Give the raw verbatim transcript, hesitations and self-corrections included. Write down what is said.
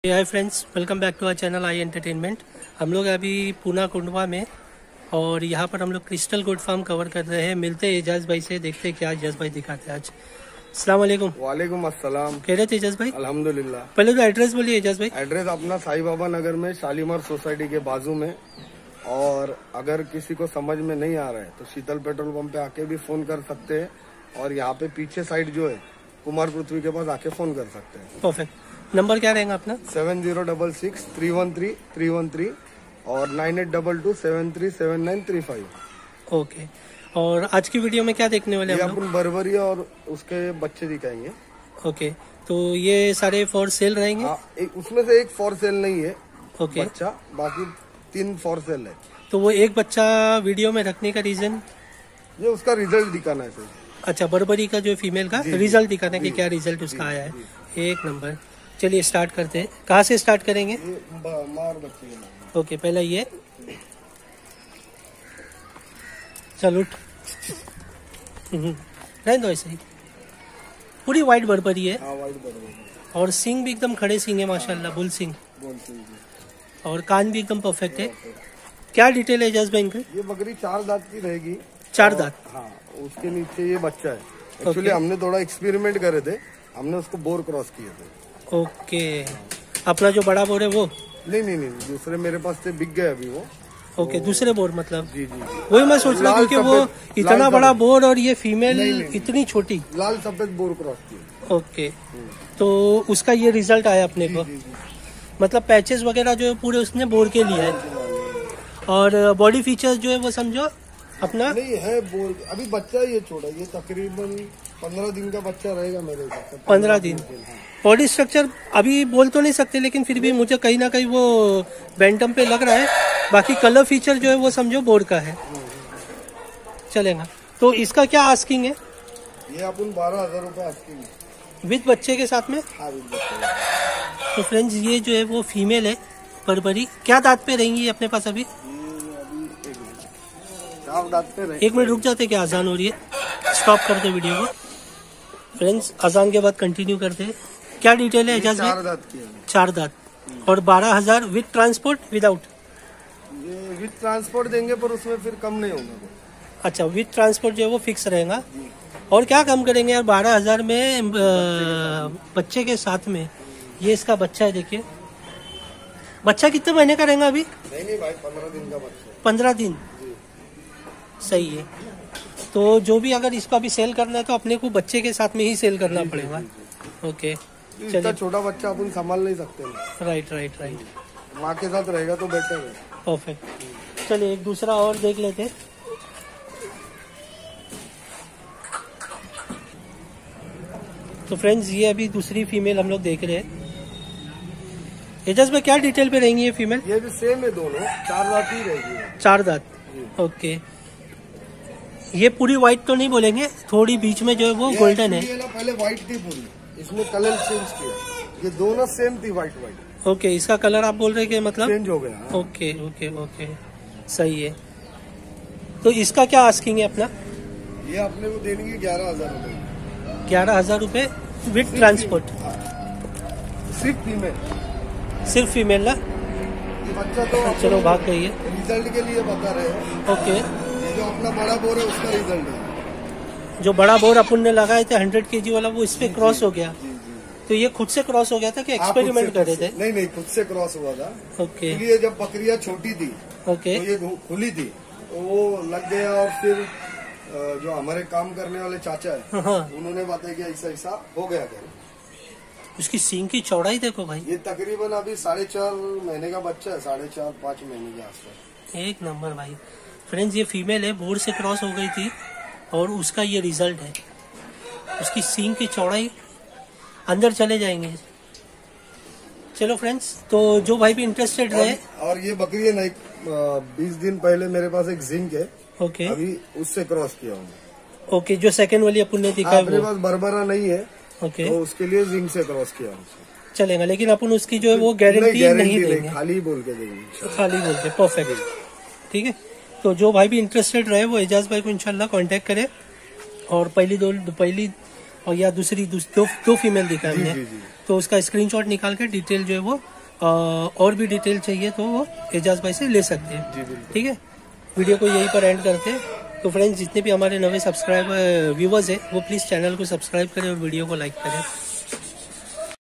Hi friends, welcome back to our channel I entertainment. हम लोग अभी पूना कुंडवा में और यहाँ पर हम लोग क्रिस्टल गोट फार्म कवर कर रहे हैं। मिलते हैं एजाज भाई से, देखते हैं क्या एजाज भाई दिखाते हैं आज। अस्सलाम वालेकुम। वालेकुम अस्सलाम। कह रहे थे एजाज भाई? अल्हम्दुलिल्लाह। पहले तो एड्रेस बोलिए एजाज भाई। एड्रेस अपना साई बाबा नगर में शालीमार सोसाइटी के बाजू में। और अगर किसी को समझ में नहीं आ रहा है तो शीतल पेट्रोल पंप पे आके भी फोन कर सकते हैं। और यहाँ पे पीछे साइड जो है कुमार पृथ्वी के पास आके फोन कर सकते हैं। परफेक्ट। नंबर क्या रहेगा अपना? Seven zero double six three one three three one three और nine eight double two seven three seven nine three five. Okay. और आज की वीडियो में क्या देखने वाले ये हम लोग? अपन बर्बरी और उसके बच्चे दिखाएंगे। ओके, तो ये सारे फॉर सेल रहेंगे? हाँ, एक उसमें से एक फॉर सेल नहीं है ओके। बच्चा, बाकी तीन फॉर सेल है। तो वो एक बच्चा वीडियो में रखने का रीजन? ये उसका रिजल्ट दिखाना है सर। अच्छा, बर्बरी का जो फीमेल का रिजल्ट दिखाना है कि क्या रिजल्ट उसका आया है। एक नंबर। चलिए स्टार्ट करते हैं। कहाँ से स्टार्ट करेंगे? ये मार बच्चे के नाम। ओके, पहला ये चलो उठ। रहने दो ऐसे ही। पूरी व्हाइट बर्बरी है। हाँ, वाइट बर्बर। और सिंग भी एकदम खड़े सिंग है माशाल्लाह, बुल सिंग। बोल सिंह जी। और कान भी एकदम परफेक्ट है। क्या डिटेल है एजाज भाई इनका? ये बकरी चार दांत की रहेगी। चार दांत? हाँ, उसके नीचे ये बच्चा है। एक्चुअली हमने थोड़ा एक्सपेरिमेंट करे थे, हमने उसको बोर क्रॉस किए थे। ओके। अपना जो बड़ा बोर है वो? नहीं नहीं नहीं, दूसरे मेरे पास से बिक गए अभी वो। ओके, दूसरे बोर मतलब? जी जी। वही मैं सोच रहा हूँ क्योंकि वो इतना बड़ा बोर और ये फीमेल इतनी छोटी। लाल सफेद बोर क्रॉस किए। ओके, तो उसका ये रिजल्ट आया अपने को। मतलब पैचेस वगैरह जो है पूरे उसने बोर के लिए है। और बॉडी फीचर्स जो है वो समझो अपना नहीं है बोर। अभी बच्चा ये छोटा, ये तकरीबन पंद्रह दिन का बच्चा रहेगा मेरे हिसाब से। पंद्रह दिन। बॉडी स्ट्रक्चर अभी बोल तो नहीं सकते, लेकिन फिर भी मुझे कहीं ना कहीं वो बैंटम पे लग रहा है। बाकी कलर फीचर जो है वो समझो बोर का है, चलेगा। तो इसका क्या आस्किंग है? ये अपन बारह हजार रूपए आस्किंग विद बच्चे के साथ में। हाँ, विद बच्चे। तो फ्रेंड्स, ये जो है वो फीमेल है बर्बरी। क्या दांत पे रहेंगी अपने पास अभी? चार दांत पे रहे। एक मिनट रुक जाते, क्या अजान हो रही है? स्टॉप करते वीडियो को। फ्रेंड्स, अजान के बाद कंटिन्यू करते हैं। क्या डिटेल है एजाज भाई? चार दांत की है। चार दांत। और बारह हजार विद ट्रांसपोर्ट विदाउट? ये विद ट्रांसपोर्ट देंगे पर उसमें फिर कम नहीं होगा। अच्छा, विद ट्रांसपोर्ट जो है वो फिक्स रहेगा। और क्या कम करेंगे यार बारह हजार में आ, बच्चे के साथ में। ये इसका बच्चा है, देखिए। बच्चा कितने महीने का रहेगा अभी? नहीं नहीं भाई, पंद्रह दिन का बच्चा। पंद्रह दिन? सही है। तो जो भी अगर इसको अभी सेल करना है तो अपने को बच्चे के साथ में ही सेल करना पड़ेगा। ओके, इतना छोटा बच्चा अपन संभाल नहीं सकते ना। Right right right. माँ के साथ रहेगा तो बेटर है। परफेक्ट। चलिए एक दूसरा और देख लेते हैं। तो फ्रेंड्स, ये अभी दूसरी फीमेल हम लोग देख रहे हैं। एजाज में क्या डिटेल पे रहेंगी ये फीमेल? ये भी सेम है, दोनों चार दांत ही रहेगी। चार दांत। ओके। ये पूरी व्हाइट तो नहीं बोलेंगे, थोड़ी बीच में जो है वो गोल्डन है। ये ना पहले व्हाइट थी पूरी, इसमें कलर चेंज किया। ये दोनों सेम थी, व्हाइट व्हाइट। ओके, इसका कलर आप बोल रहे हैं कि मतलब चेंज हो गया। हाँ। ओके ओके ओके, सही है। तो इसका क्या आस्किंग है अपना? ये अपने को देने की ग्यारह हजार रूपए। ग्यारह हजार रूपए विद ट्रांसपोर्ट? सिर्फ फीमेल। सिर्फ फीमेल ना? ये बच्चा तो चलो भाग गई है। रिजल्ट के लिए बता रहे हैं। ओके। ये जो अपना बड़ा बोर है उसका रिजल्ट है। जो बड़ा बोर अपन ने लगाए थे हंड्रेड के जी वाला, वो इस पे क्रॉस हो गया। तो ये खुद से क्रॉस हो गया था कि एक्सपेरिमेंट कर रहे थे? नहीं नहीं, खुद से क्रॉस हुआ था। ओके। ये जब बकरियां छोटी थी ओके। तो ये खुली थी, तो वो लग गया। और फिर जो हमारे काम करने वाले चाचा है, हाँ। उन्होंने बताया कि ऐसा ऐसा हो गया था। उसकी सींग की चौड़ाई देखो भाई। ये तकरीबन अभी साढ़े चार महीने का बच्चा है, साढ़े चार पाँच महीने के आसपास। एक नंबर भाई। फ्रेंड्स, ये फीमेल है, बोर्ड से क्रॉस हो गई थी और उसका ये रिजल्ट है। उसकी सींग की चौड़ाई, अंदर चले जाएंगे। चलो फ्रेंड्स, तो जो भाई भी इंटरेस्टेड रहे। और ये बकरी है ना, एक बीस दिन पहले मेरे पास एक जिंक है। ओके। अभी उससे क्रॉस किया हूँ। ओके, जो सेकंड वाली अपन ने दिखा है मेरे पास बर्बरा नहीं है। ओके, तो उसके लिए जिंक से क्रॉस किया हूँ। चलेगा, लेकिन अपन उसकी जो है वो गारंटी नहीं, नहीं देंगे, खाली बोल के देंगे। खाली बोल के। परफेक्ट, ठीक है। तो जो भाई भी इंटरेस्टेड रहे वो एजाज भाई को इंशाल्लाह कांटेक्ट करे। और पहली दो पहली और या दूसरी दो, दो फीमेल दिखा हमने, तो उसका स्क्रीनशॉट निकाल के डिटेल जो है वो और भी डिटेल चाहिए तो वो एजाज भाई से ले सकते हैं। जी बिल्कुल। ठीक है, वीडियो को यहीं पर एंड करते हैं। तो फ्रेंड्स, जितने भी हमारे नवे सब्सक्राइबर व्यूवर्स हैं वो प्लीज़ चैनल को सब्सक्राइब करें और वीडियो को लाइक करें।